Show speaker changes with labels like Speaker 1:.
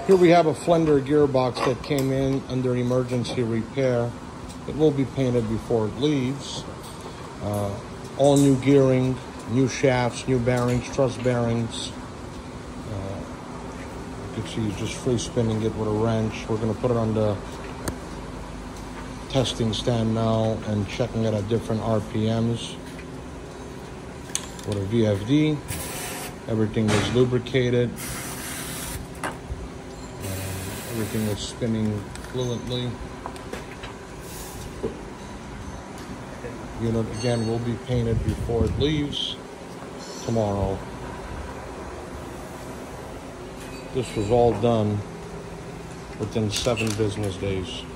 Speaker 1: Here we have a Flender gearbox that came in under emergency repair. It will be painted before it leaves. All new gearing, new shafts, new bearings, truss bearings. You can see just free spinning it with a wrench. We're going to put it on the testing stand now and checking it at different RPMs with a VFD. Everything is lubricated. Everything is spinning fluently. Unit again will be painted before it leaves tomorrow. This was all done within 7 business days.